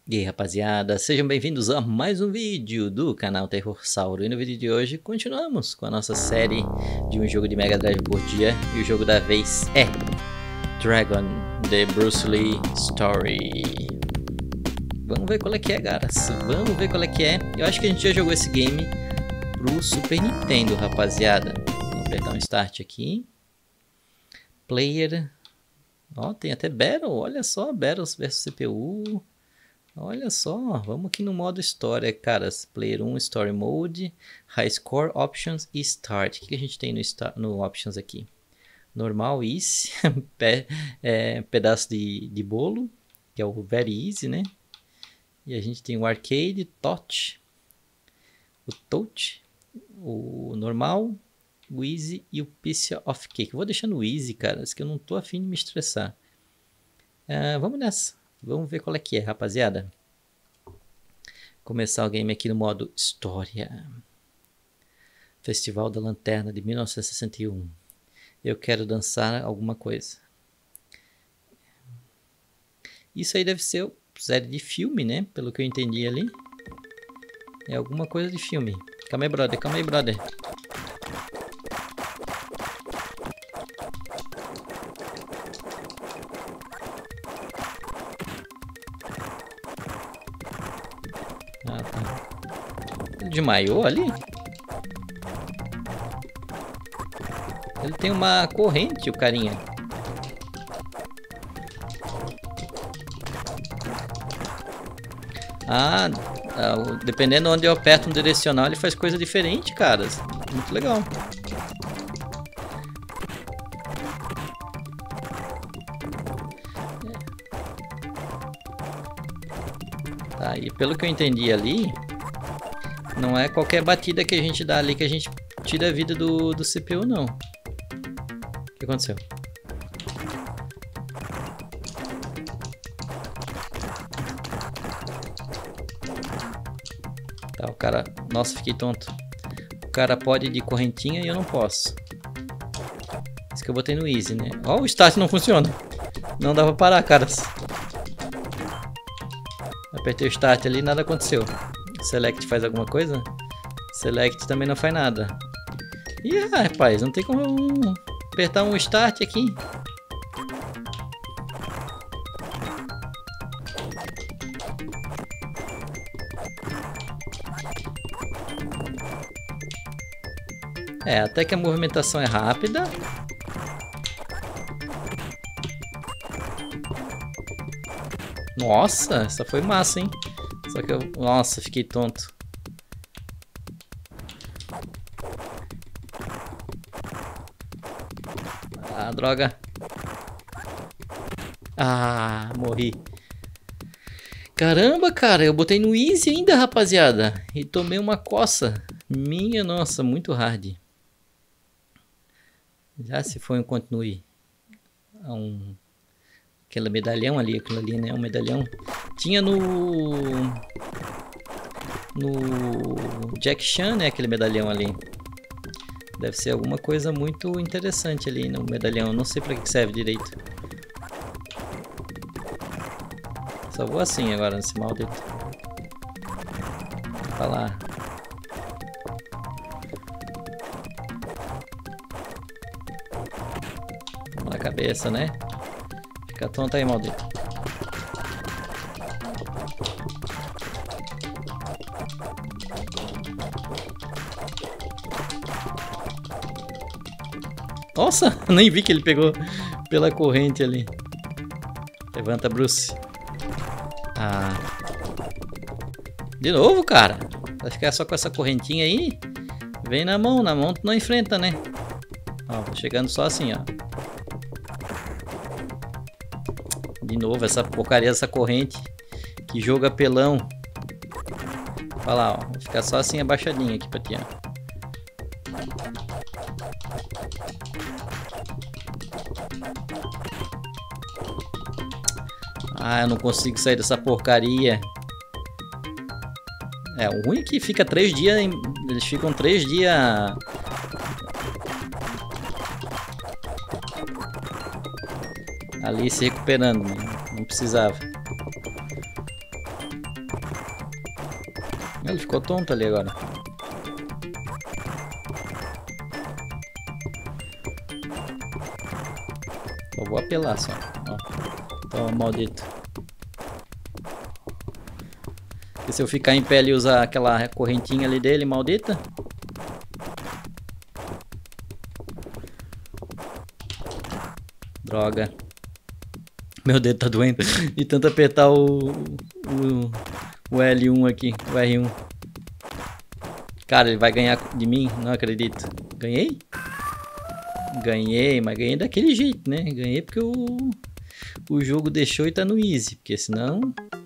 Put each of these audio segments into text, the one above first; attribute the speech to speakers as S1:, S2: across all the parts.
S1: E aí, rapaziada, sejam bem-vindos a mais um vídeo do canal Terrorsauro. E no vídeo de hoje continuamos com a nossa série de um jogo de Mega Drive por dia. E o jogo da vez é Dragon, The Bruce Lee Story. Vamos ver qual é que é, caras. Vamos ver qual é que é. Eu acho que a gente já jogou esse game pro Super Nintendo, rapaziada. Vamos apertar um Start aqui. Player. Ó, tem até Battle, olha só, Battles vs CPU. Olha só, vamos aqui no modo história, caras. Player 1, Story Mode, High Score, Options e Start. O que a gente tem no Options aqui? Normal, Easy, pedaço de bolo, que é o Very Easy, né? E a gente tem o Arcade, Touch, o Normal, o Easy e o Piece of Cake. Vou deixar no Easy, caras, que eu não tô afim de me estressar. Vamos nessa. Vamos ver qual é que é, rapaziada. Começar o game aqui no modo História. Festival da Lanterna de 1961. Eu quero dançar alguma coisa. Isso aí deve ser série de filme, né? Pelo que eu entendi ali. É alguma coisa de filme. Calma aí, brother. Calma aí, brother. Ah, tá. Ele desmaiou ali? Ele tem uma corrente, o carinha. Dependendo de onde eu aperto um direcional, ele faz coisa diferente, caras. Muito legal. Tá, e pelo que eu entendi ali, não é qualquer batida que a gente dá ali que a gente tira a vida do CPU, não. O que aconteceu? Tá, o cara... Nossa, fiquei tonto. O cara pode ir de correntinha e eu não posso. Isso que eu botei no Easy, né? Ó, o Start não funciona. Não dá pra parar, caras. Apertei o Start ali e nada aconteceu. Select faz alguma coisa? Select também não faz nada. Ih, rapaz, não tem como apertar um Start aqui. Até que a movimentação é rápida. Nossa, essa foi massa, hein? Só que eu... Nossa, fiquei tonto. Ah, droga. Ah, morri. Caramba, cara, eu botei no Easy ainda, rapaziada. E tomei uma coça. Minha nossa, muito hard. Já se foi um continue. Aquele medalhão ali, aquilo ali, né? Um medalhão. Tinha no Jack Chan, né? Aquele medalhão ali. Deve ser alguma coisa muito interessante ali no medalhão. Não sei pra que serve direito. Só vou assim agora, nesse maldito. Tá lá. Na cabeça, né? Fica tonto aí, maldito. Nossa, nem vi que ele pegou pela corrente ali. Levanta, Bruce. De novo, cara. Vai ficar só com essa correntinha aí? Vem na mão tu não enfrenta, né? Ó, tô chegando só assim, ó. De novo, essa porcaria dessa corrente. Que jogo apelão. Olha lá, ó. Vou ficar só assim abaixadinho aqui pra ti, ó. Eu não consigo sair dessa porcaria. O ruim é que fica 3 dias... Eles ficam 3 dias... ali se recuperando, né? Não precisava. Ele ficou tonto ali agora. Eu vou apelar só. Ó. Toma, maldito. E se eu ficar em pé e usar aquela correntinha ali dele, maldita? Droga. Meu dedo tá doendo. E tanto apertar o L1 aqui. O R1. Cara, ele vai ganhar de mim? Não acredito. Ganhei? Ganhei, mas ganhei daquele jeito, né? Ganhei porque o jogo deixou e tá no easy. Porque senão...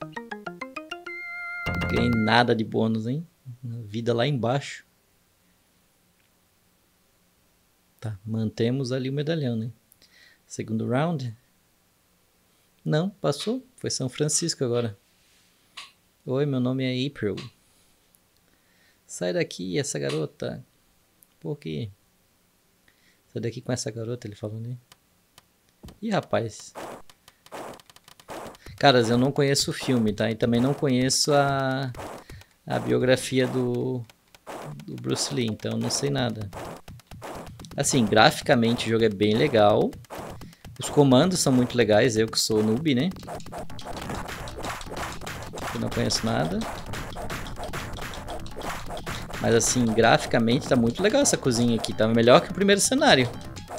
S1: Não ganhei nada de bônus, hein? Vida lá embaixo. Tá, mantemos ali o medalhão, né? Segundo round. Não, passou. Foi São Francisco agora. Oi, meu nome é April. Sai daqui, essa garota. Por quê? Sai daqui com essa garota, ele falou, né? Ih, rapaz. Caras, eu não conheço o filme, tá? E também não conheço a biografia do Bruce Lee, então não sei nada. Assim, graficamente o jogo é bem legal. Os comandos são muito legais, eu que sou noob, né? Eu não conheço nada. Mas assim, graficamente tá muito legal essa cozinha aqui. Tá melhor que o primeiro cenário.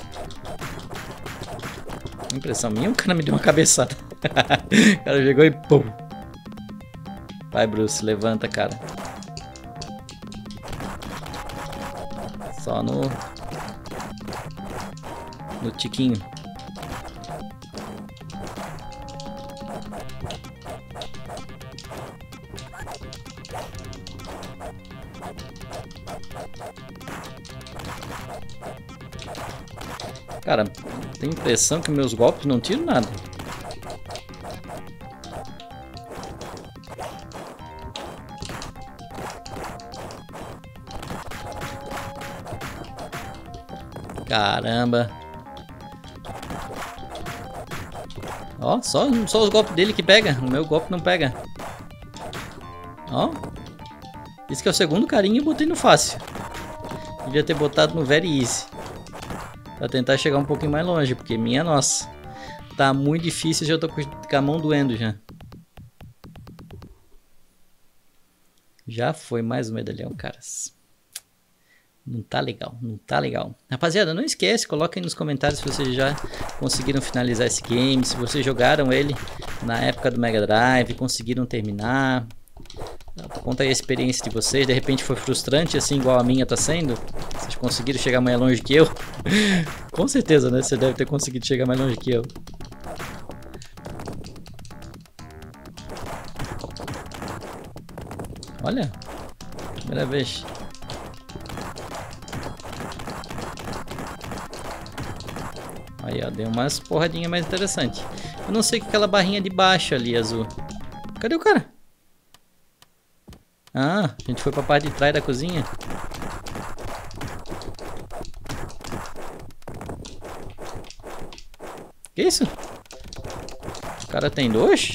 S1: Impressão minha, o cara me deu uma cabeçada. O cara chegou e pum. Vai, Bruce, levanta, cara. Só no tiquinho. Cara, tenho a impressão que meus golpes não tiram nada. Caramba. Ó, só os golpes dele que pega. O meu golpe não pega. Ó. Esse que é o segundo carinha e botei no fácil. Devia ter botado no very easy. Pra tentar chegar um pouquinho mais longe, porque minha nossa. Tá muito difícil, já tô com a mão doendo já. Já foi mais um medalhão, caras. Não tá legal, não tá legal. Rapaziada, não esquece, coloquem nos comentários se vocês já conseguiram finalizar esse game, se vocês jogaram ele na época do Mega Drive, conseguiram terminar. Conta aí a experiência de vocês, de repente foi frustrante assim igual a minha tá sendo. Vocês conseguiram chegar mais longe que eu? Com certeza, né? Você deve ter conseguido chegar mais longe que eu. Olha, primeira vez. Aí, ó, deu umas porradinhas mais interessantes. Eu não sei o que é aquela barrinha de baixo ali, azul. Cadê o cara? Ah, a gente foi pra parte de trás da cozinha. Que isso? O cara tem dois?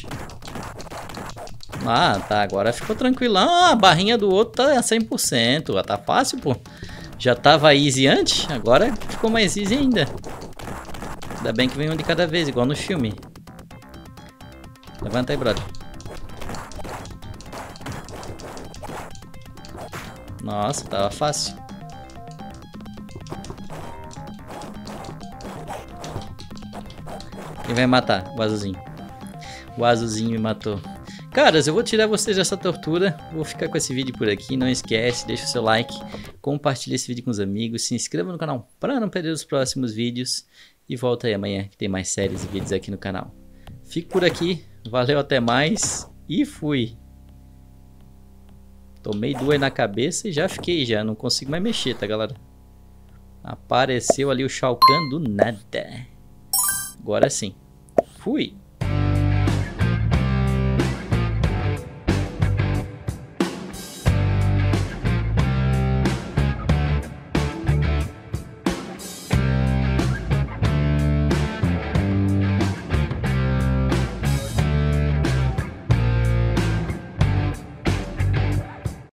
S1: Ah, tá, agora ficou tranquilão. Ah, a barrinha do outro tá 100%. Ah, tá fácil, pô. Já tava easy antes, agora ficou mais easy ainda. Ainda bem que vem um de cada vez, igual no filme. Levanta aí, brother. Nossa, tava fácil. Quem vai matar? O azulzinho. O azulzinho me matou. Caras, eu vou tirar vocês dessa tortura. Vou ficar com esse vídeo por aqui. Não esquece, deixa o seu like, compartilhe esse vídeo com os amigos, se inscreva no canal para não perder os próximos vídeos. E volta aí amanhã que tem mais séries e vídeos aqui no canal. Fico por aqui. Valeu, até mais. E fui. Tomei duas na cabeça e já fiquei já. Não consigo mais mexer, tá, galera? Apareceu ali o Shao Kahn do nada. Agora sim. Fui.